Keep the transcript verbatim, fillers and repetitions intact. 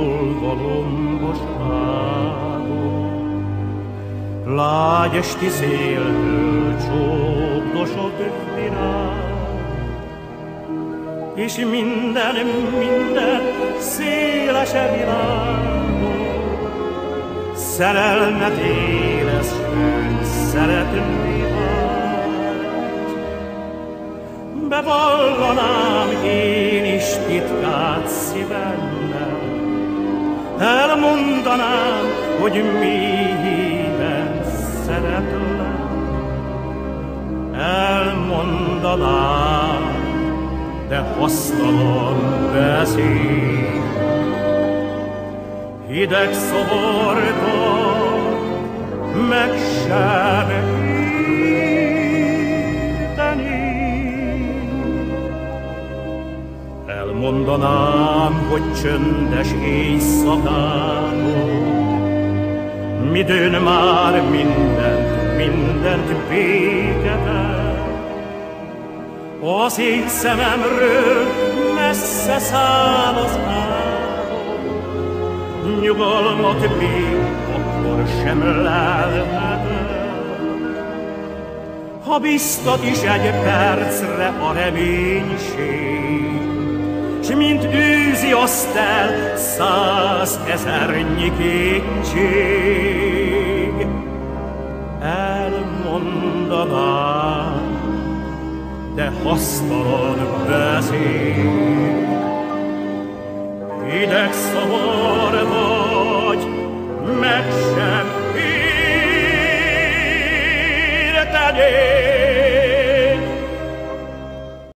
nyúlva lombos ágon. Lágy esti széltől csókdosott virág, és minden, minden szélese világon szerelmet élesztő szeretni vágy. Bevallanám én is titkát szívemmel, elmondanám, hogy mélyen szeretlek. Elmondanám, de hasztalan beszél. Hideg szoborban meg sem érteni. Elmondanám, hogy csöndes éjszakában midőn már mindent, mindent békete. A szép szememről messze száll az álom, nyugalmat még akkor sem lelhetem. Ha biztat is egy percre a reménység, s mint űzi azt el százezernyi kétség, elmondanám, de hasztalan beszél. Hideg szavar vagy, meg sem érteni.